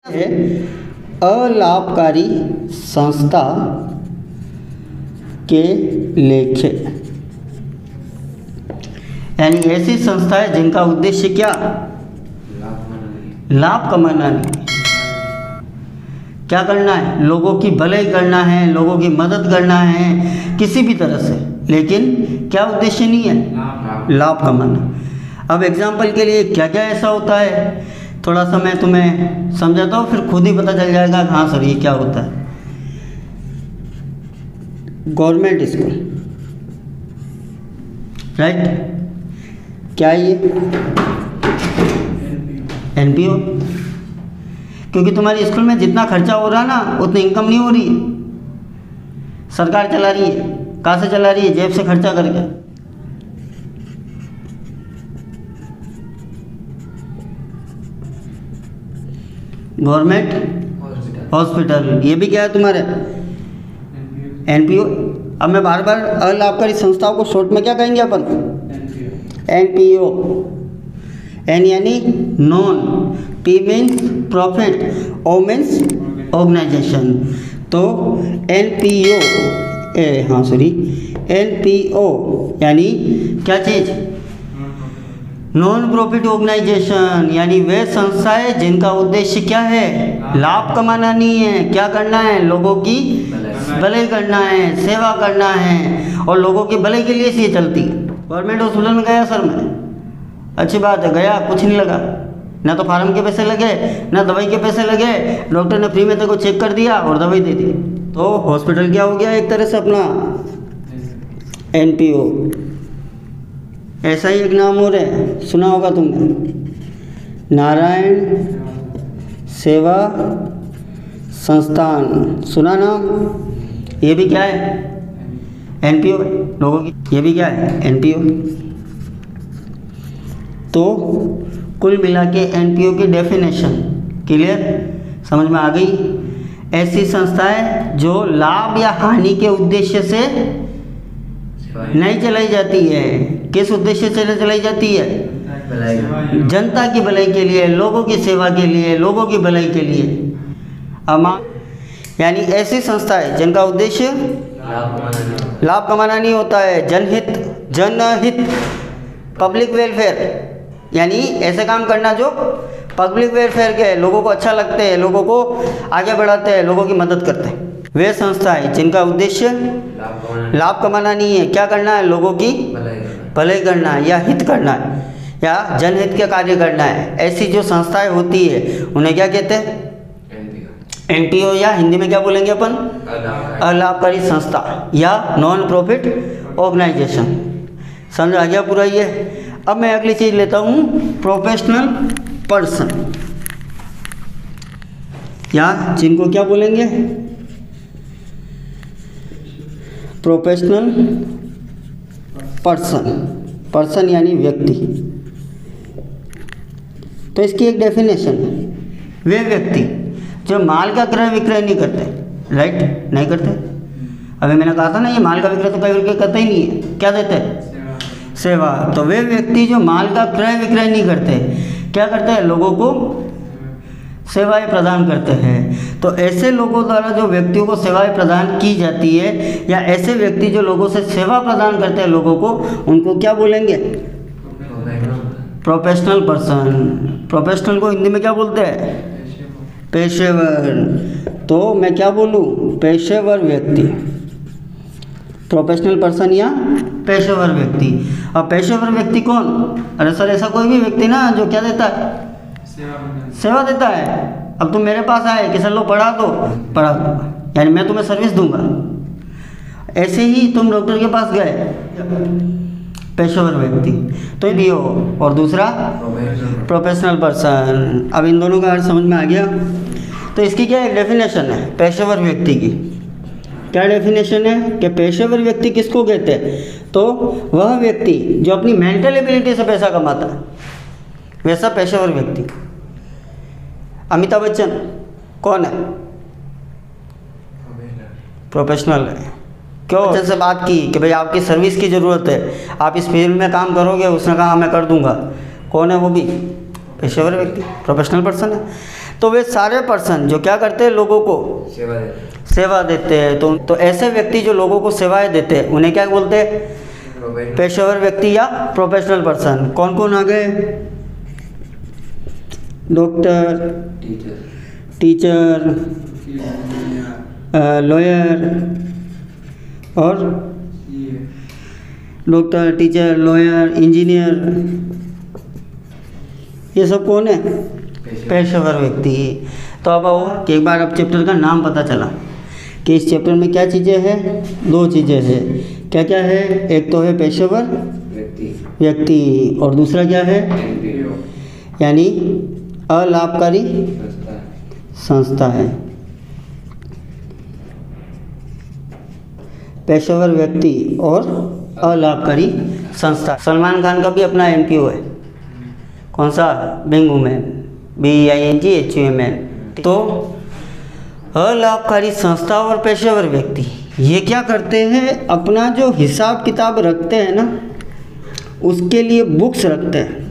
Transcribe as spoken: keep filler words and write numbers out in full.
है अलाभकारी संस्था के लेखे, यानी ऐसी संस्थाएं जिनका उद्देश्य क्या, लाभ कमाना नहीं, क्या करना है, लोगों की भलाई करना है, लोगों की मदद करना है किसी भी तरह से, लेकिन क्या उद्देश्य नहीं है, लाभ कमाना। अब एग्जाम्पल के लिए क्या क्या ऐसा होता है, थोड़ा सा मैं तुम्हें समझाता हूँ, फिर खुद ही पता चल जाएगा हाँ सर ये क्या होता है। गवर्नमेंट स्कूल, राइट, क्या ये एन पी ओ, क्योंकि तुम्हारे स्कूल में जितना खर्चा हो रहा है ना उतनी इनकम नहीं हो रही है, सरकार चला रही है, कहाँ से चला रही है, जेब से खर्चा करके। गवर्नमेंट हॉस्पिटल, ये भी क्या है तुम्हारे एन पी ओ। अब मैं बार बार अलाभकारी संस्थाओं को शॉर्ट में क्या कहेंगे अपन, एन पी ओ। एन यानी non, P means profit, O means organization. तो एन पी ओ ए हाँ सॉरी एन पी ओ यानी क्या चीज़, नॉन प्रॉफिट ऑर्गेनाइजेशन, यानी वे संस्थाएं जिनका उद्देश्य क्या है, लाभ कमाना नहीं है, क्या करना है, लोगों की भलाई करना है, सेवा करना है, और लोगों की भलाई के लिए से ये चलती है। गवर्नमेंट हॉस्पिटल में गया सर मैं, अच्छी बात है, गया कुछ नहीं लगा, ना तो फार्म के पैसे लगे ना दवाई के पैसे लगे, डॉक्टर ने फ्री में तेरे को चेक कर दिया और दवाई दे दी, तो हॉस्पिटल क्या हो गया एक तरह से अपना एन पी ओ। ऐसा ही एक नाम और है, सुना होगा तुमने, नारायण सेवा संस्थान, सुना नाम, ये भी क्या है एन पी ओ लोगों की, ये भी क्या है एन पी ओ। तो कुल मिला के एन पी ओ की डेफिनेशन क्लियर समझ में आ गई। ऐसी संस्थाएं जो लाभ या हानि के उद्देश्य से नहीं चलाई जाती है, किस उद्देश्य से चलाई जाती है, जनता की भलाई के लिए, लोगों की सेवा के लिए, लोगों की भलाई के लिए। अमा यानी ऐसी संस्थाएं जिनका उद्देश्य लाभ कमाना नहीं होता है, जनहित, जनहित, पब्लिक वेलफेयर, यानी ऐसे काम करना जो पब्लिक वेलफेयर के, लोगों को अच्छा लगते हैं, लोगों को आगे बढ़ाते हैं, लोगों की मदद करते हैं। वे संस्थाएं जिनका उद्देश्य लाभ कमाना नहीं है, क्या करना है, लोगों की भलाई करना है या हित करना है या जनहित के कार्य करना है, ऐसी जो संस्थाएं होती है उन्हें क्या कहते हैं, एन पी ओ, या हिंदी में क्या बोलेंगे अपन, अलाभकारी संस्था या नॉन प्रॉफिट ऑर्गेनाइजेशन। समझ आ गया पूरा ये। अब मैं अगली चीज लेता हूँ, प्रोफेशनल पर्सन, या जिनको क्या बोलेंगे, प्रोफेशनल पर्सन, पर्सन यानी व्यक्ति। तो इसकी एक डेफिनेशन है, वे व्यक्ति जो माल का क्रय विक्रय नहीं करते, राइट, नहीं करते। अभी मैंने कहा था ना ये माल का विक्रय तो क्रय विक्रय करते ही नहीं है, क्या देते हैं, सेवा। तो वे व्यक्ति जो माल का क्रय विक्रय नहीं करते, क्या करते हैं, लोगों को सेवाएं प्रदान करते हैं। तो ऐसे लोगों द्वारा जो व्यक्तियों को सेवाएं प्रदान की जाती है, या ऐसे व्यक्ति जो लोगों से सेवा प्रदान करते हैं लोगों को, उनको क्या बोलेंगे, प्रोफेशनल पर्सन। प्रोफेशनल को हिंदी में क्या बोलते हैं, पेशेवर। तो मैं क्या बोलूँ, पेशेवर व्यक्ति, प्रोफेशनल पर्सन या पेशेवर व्यक्ति। अब पेशेवर व्यक्ति कौन, अरे सर ऐसा कोई भी व्यक्ति ना जो क्या देता है, सेवा देता है। अब तुम मेरे पास आए कि सर लो पढ़ा दो, पढ़ा दूंगा, यानी मैं तुम्हें सर्विस दूंगा। ऐसे ही तुम डॉक्टर के पास गए, पेशेवर व्यक्ति, तो भी हो। और दूसरा प्रोफेशनल पर्सन। अब इन दोनों का अर्थ समझ में आ गया। तो इसकी क्या एक डेफिनेशन है पेशेवर व्यक्ति की, क्या डेफिनेशन है कि पेशेवर व्यक्ति किसको कहते हैं, तो वह व्यक्ति जो अपनी मेंटल एबिलिटी से पैसा कमाता है, वैसा पेशेवर व्यक्ति। अमिताभ बच्चन कौन है, प्रोफेशनल है। क्यों, बच्चन से बात की कि भाई आपकी सर्विस की ज़रूरत है, आप इस फील्ड में काम करोगे, उसने कहा मैं कर दूंगा, कौन है वो भी पेशेवर व्यक्ति, प्रोफेशनल पर्सन है। तो वे सारे पर्सन जो क्या करते हैं, लोगों को सेवा देते सेवा देते हैं। तो तो ऐसे व्यक्ति जो लोगों को सेवाएं देते हैं उन्हें क्या बोलते हैं, हैं। पेशेवर व्यक्ति या प्रोफेशनल पर्सन। कौन कौन आ गए, डॉक्टर, टीचर, टीचर, लॉयर और डॉक्टर, टीचर, लॉयर, इंजीनियर, ये सब कौन है, पेशेवर व्यक्ति। तो अब आओ कि एक बार अब चैप्टर का नाम पता चला कि इस चैप्टर में क्या चीज़ें हैं, दो चीज़ें हैं। क्या क्या है, एक तो है पेशेवर व्यक्ति व्यक्ति और दूसरा क्या है, एनपीओ यानी अलाभकारी संस्था संस्था है। पेशेवर व्यक्ति और अलाभकारी संस्था। सलमान खान का भी अपना एनपीओ है, कौन सा, being women, B I N G H U M N. तो अलाभकारी संस्था और पेशेवर व्यक्ति ये क्या करते हैं, अपना जो हिसाब किताब रखते हैं ना, उसके लिए बुक्स रखते हैं।